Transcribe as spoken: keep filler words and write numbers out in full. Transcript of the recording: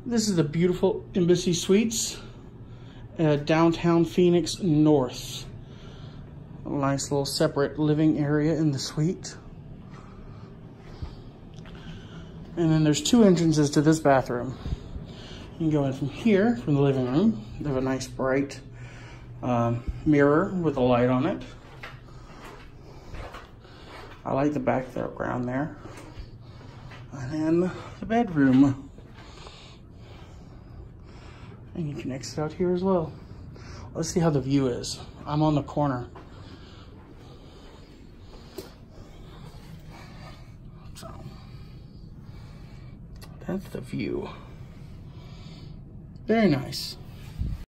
This is the beautiful Embassy Suites, uh, downtown Phoenix North. A nice little separate living area in the suite. And then there's two entrances to this bathroom. You can go in from here, from the living room. They have a nice bright um, mirror with a light on it. I like the background there. And then the bedroom. And you can exit out here as well. Let's see how the view is. I'm on the corner. So, that's the view. Very nice.